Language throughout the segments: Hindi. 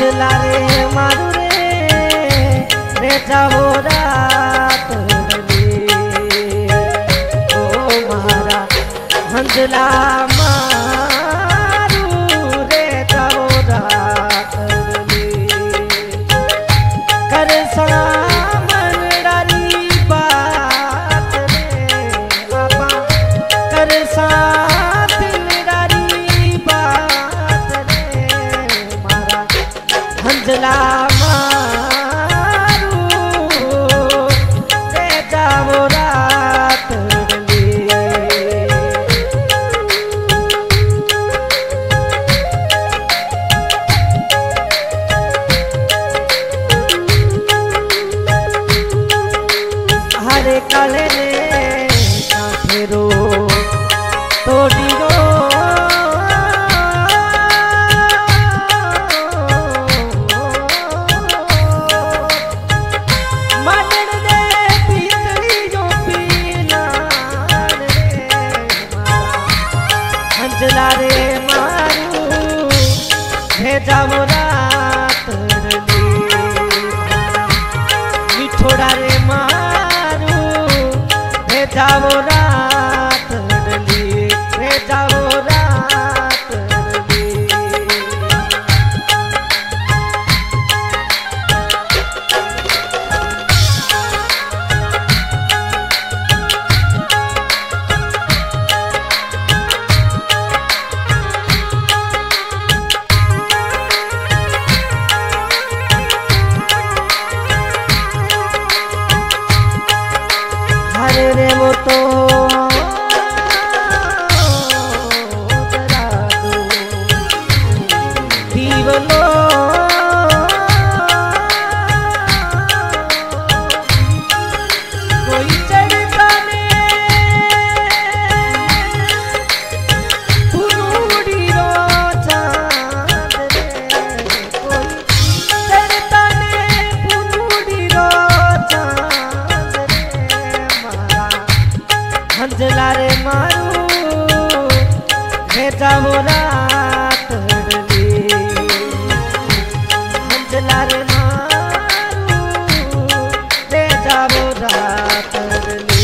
हंजला रे मारू रे जाओ रात ओ मारा हंजला मारू रे जाओ रात कर सामन डाली बात रे आपा कर साथ डाली बात रे मारा हंजला हरे काले ने फेरो तोड़ियो मानन दे पीतली जो पीना हंजला रे मारू भेजा रात मिठोड़ा रे जाओ रात डली रे जाओ रात डली हरे रे वो तो दीवलो कोई चढ़ता ने पुरूड़ी रो चांद रे कोई चढ़ता ने पुरूड़ी रो चांद हंजला रे मारू भेजा वो रात डली हंजला रे मारू भेजा वो रात डली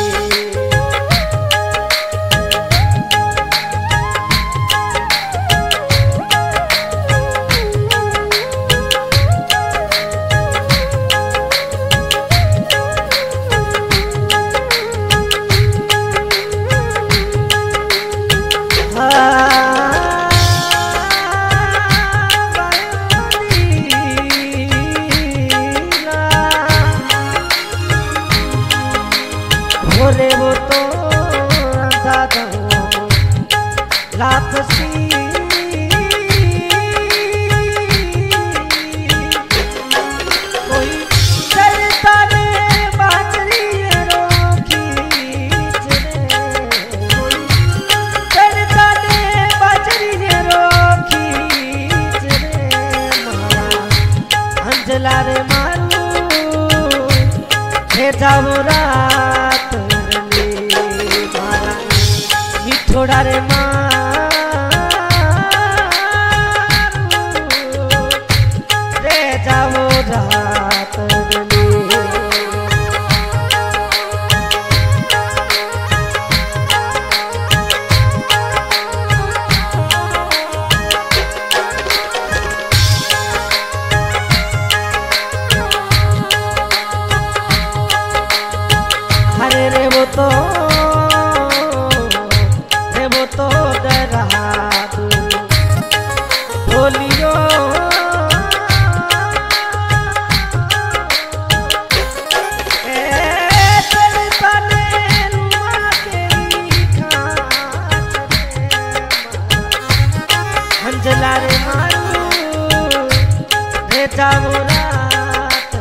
भोरे वो तो दादा लापसी कोई चलता ने बाजरी रोकी कोई चलता ने बाजरी रोकी हंजला रे मारू भेजा वो रात मिठोड़ा रे रे जाओ रात हरे रे वो तो डरा बोलियो हंजला रे मारू भेजा वो रात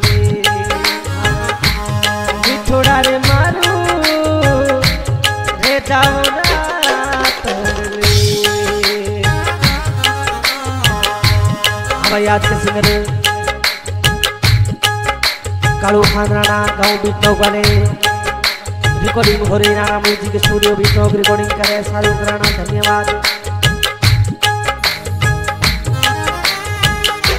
मिठोड़ा रे मारू भेजा वो रात हमारे आज के सिंगर कालू खान राणा गाँव बीटनौ वाले रिकॉर्डिंग हो रही राणा म्यूजिक स्टूडियो बीटनौ रिकॉर्डिंग करे शाहरुख राणा धन्यवाद।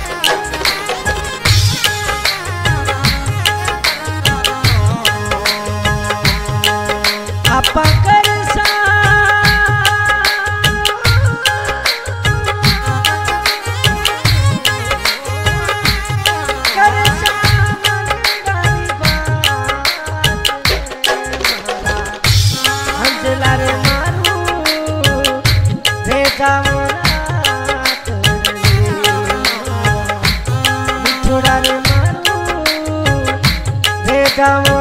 भेजा